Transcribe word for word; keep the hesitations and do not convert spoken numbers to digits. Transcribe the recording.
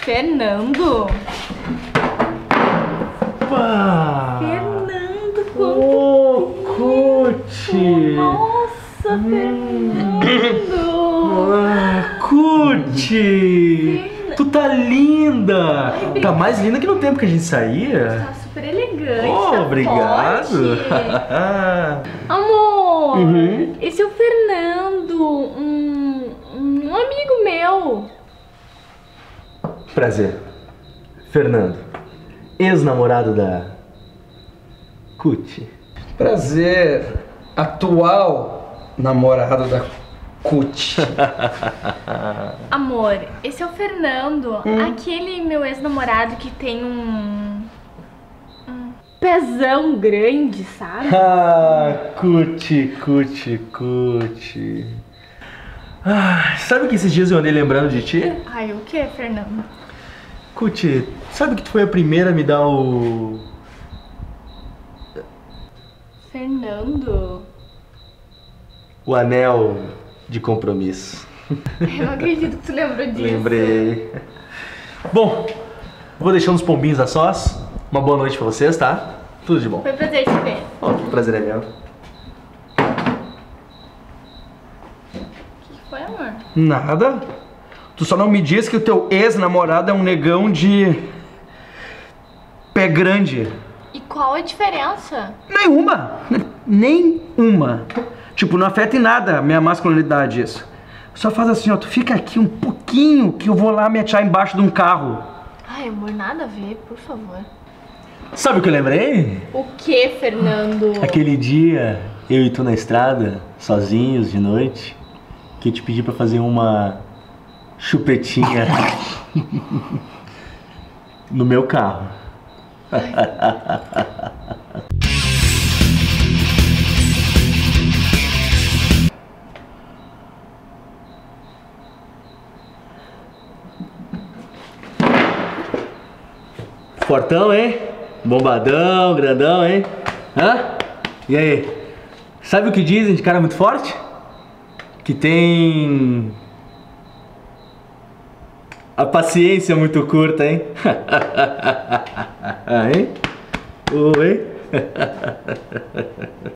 Fernando? Opa! Fernando, quanto Ô, Cuti! Nossa, Fernando! Ah, Cuti! Tu tá linda! Ai, Tá mais linda que no tempo que a gente saía. Tá super elegante, Oh, tá obrigado! forte. Amor, Uhum. esse é o Fernando, um, um amigo meu. Prazer. Fernando, ex-namorado da Cuti. Prazer, atual namorado da Cuti. Amor, esse é o Fernando, Hum. aquele meu ex-namorado que tem um, um pezão grande, sabe? Ah, Cuti, Cuti, Cuti. Ah, sabe que esses dias eu andei lembrando de ti? Ai, o que, Fernando? Cuti, sabe que tu foi a primeira a me dar o... Fernando? o anel de compromisso. Eu não acredito que tu lembrou disso. Lembrei. Bom, vou deixando os pombinhos a sós. Uma boa noite pra vocês, tá? Tudo de bom. Foi um prazer te ver. Ó, prazer é meu. O que foi, amor? Nada. Tu só não me diz que o teu ex-namorado é um negão de pé grande. E qual a diferença? Nenhuma. Nenhuma. Tipo, não afeta em nada a minha masculinidade isso. Só faz assim, ó, tu fica aqui um pouquinho que eu vou lá me atirar embaixo de um carro. Ai, amor, nada a ver, por favor. Sabe o que eu lembrei? O que, Fernando? Aquele dia, eu e tu na estrada, sozinhos de noite, que eu te pedi pra fazer uma chupetinha no meu carro. Fortão, hein? Bombadão, grandão, hein? Hã? E aí? Sabe o que dizem de cara muito forte? Que tem... a paciência muito curta, hein? Ah, hein? Oi?